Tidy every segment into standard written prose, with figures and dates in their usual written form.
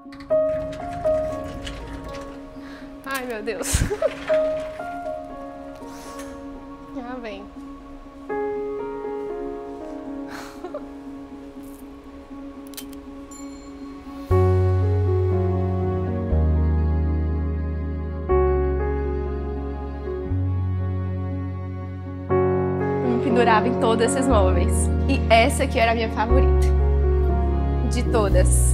Ai, meu Deus. Já vem. Me pendurava em todos esses móveis. E essa aqui era a minha favorita. De todas.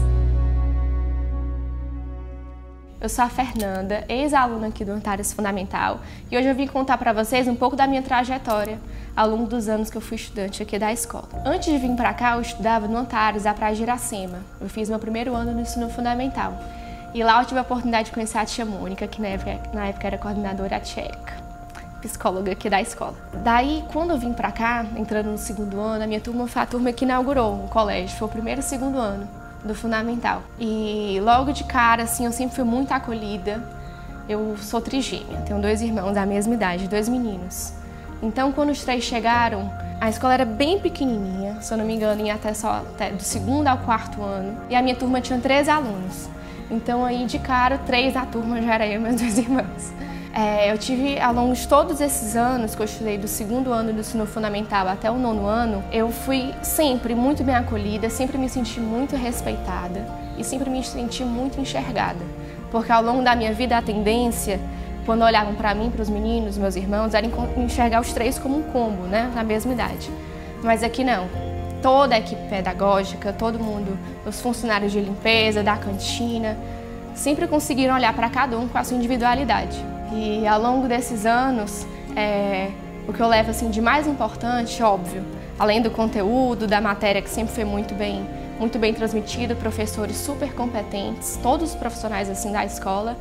Eu sou a Fernanda, ex-aluna aqui do Antares Fundamental, e hoje eu vim contar para vocês um pouco da minha trajetória ao longo dos anos que eu fui estudante aqui da escola. Antes de vir para cá, eu estudava no Antares, da Praia de Iracema. Eu fiz meu primeiro ano no ensino fundamental. E lá eu tive a oportunidade de conhecer a tia Mônica, que na época era coordenadora, a tia Érica, psicóloga aqui da escola. Daí, quando eu vim para cá, entrando no segundo ano, a minha turma foi a turma que inaugurou o colégio, foi o primeiro e segundo ano do fundamental. E logo de cara, assim, eu sempre fui muito acolhida. Eu sou trigêmea, tenho 2 irmãos da mesma idade, 2 meninos. Então, quando os 3 chegaram, a escola era bem pequenininha, se eu não me engano, ia até do 2º ao 4º ano. E a minha turma tinha 13 alunos. Então, aí, de cara, 3 da turma já era eu e meus 2 irmãos. Eu tive, ao longo de todos esses anos que eu estudei, do 2º ano do ensino fundamental até o 9º ano, eu fui sempre muito bem acolhida, sempre me senti muito respeitada e sempre me senti muito enxergada. Porque ao longo da minha vida, a tendência, quando olhavam para mim, para os meninos, meus irmãos, era enxergar os 3 como um combo, né, na mesma idade. Mas aqui não. Toda a equipe pedagógica, todo mundo, os funcionários de limpeza, da cantina, sempre conseguiram olhar para cada um com a sua individualidade. E ao longo desses anos, o que eu levo assim, de mais importante, óbvio, além do conteúdo, da matéria que sempre foi muito bem transmitido, professores super competentes, todos os profissionais assim, da escola,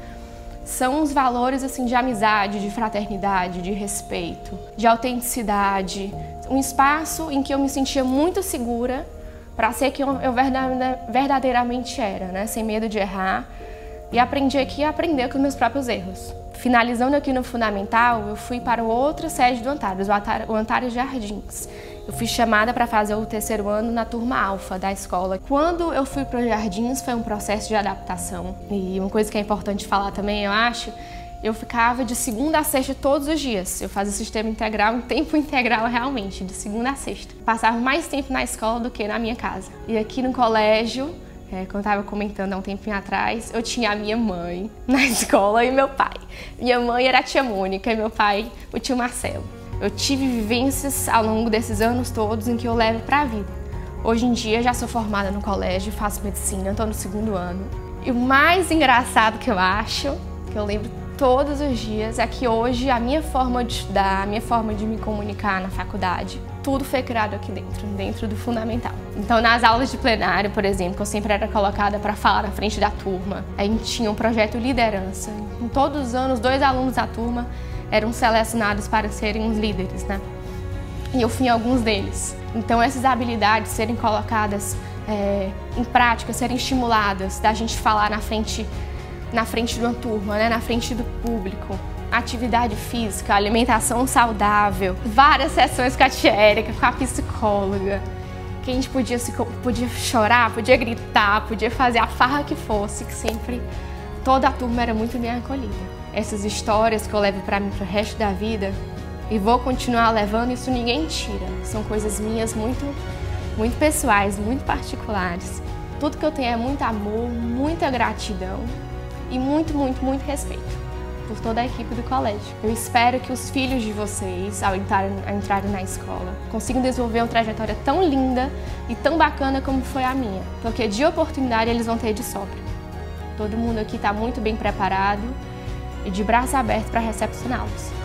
são os valores assim, de amizade, de fraternidade, de respeito, de autenticidade, um espaço em que eu me sentia muito segura para ser quem eu verdadeiramente era, né? Sem medo de errar, e aprendi aqui a aprender com os meus próprios erros. Finalizando aqui no Fundamental, eu fui para outra sede do Antares, o Antares Jardins. Eu fui chamada para fazer o 3º ano na turma alfa da escola. Quando eu fui para os Jardins, foi um processo de adaptação. E uma coisa que é importante falar também, eu acho, eu ficava de segunda a sexta todos os dias. Eu fazia sistema integral em tempo integral realmente, de segunda a sexta. Passava mais tempo na escola do que na minha casa. E aqui no colégio, como eu estava comentando há um tempinho atrás, eu tinha a minha mãe na escola e meu pai. Minha mãe era a tia Mônica e meu pai o tio Marcelo. Eu tive vivências ao longo desses anos todos em que eu levo para a vida. Hoje em dia já sou formada no colégio, faço medicina, estou no 2º ano. E o mais engraçado que eu acho, que eu lembro todos os dias, é que hoje a minha forma de estudar, a minha forma de me comunicar na faculdade, tudo foi criado aqui dentro do fundamental. Então, nas aulas de plenário, por exemplo, que eu sempre era colocada para falar na frente da turma, a gente tinha um projeto liderança. Em todos os anos, 2 alunos da turma eram selecionados para serem os líderes, né? E eu fui em alguns deles. Então, essas habilidades serem colocadas em prática, serem estimuladas, da gente falar na frente de uma turma, né? Na frente do público. Atividade física, alimentação saudável, várias sessões com a tia Érica, com a psicóloga, que a gente podia chorar, podia gritar, podia fazer a farra que fosse, que sempre toda a turma era muito bem acolhida. Essas histórias que eu levo para mim pro resto da vida e vou continuar levando, isso ninguém tira. São coisas minhas muito pessoais, muito particulares. Tudo que eu tenho é muito amor, muita gratidão e muito respeito por toda a equipe do colégio. Eu espero que os filhos de vocês, ao entrarem na escola, consigam desenvolver uma trajetória tão linda e tão bacana como foi a minha, porque de oportunidade eles vão ter de sobra. Todo mundo aqui está muito bem preparado e de braços abertos para recepcioná-los.